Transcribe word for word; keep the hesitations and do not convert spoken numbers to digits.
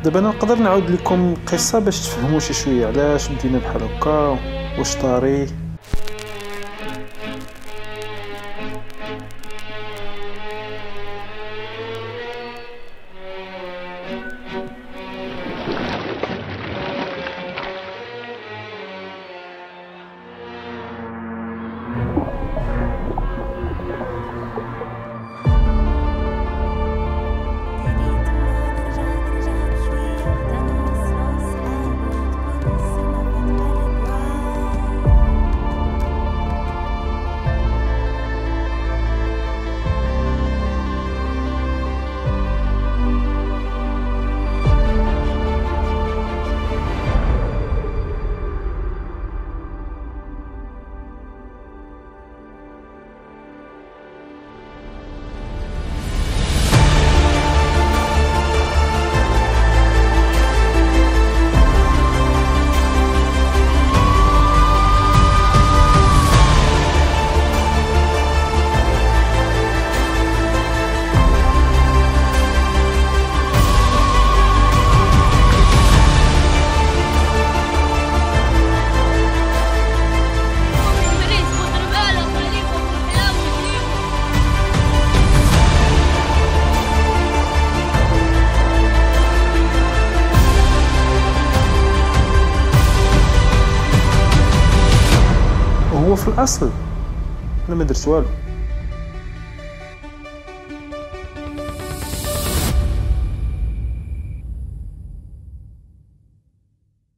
دابا انا نقدر نعاود لكم قصه باش تفهموا شي شويه علاش بدينا بحال هكا واش طاري. هو في الاصل انا ما درت والو.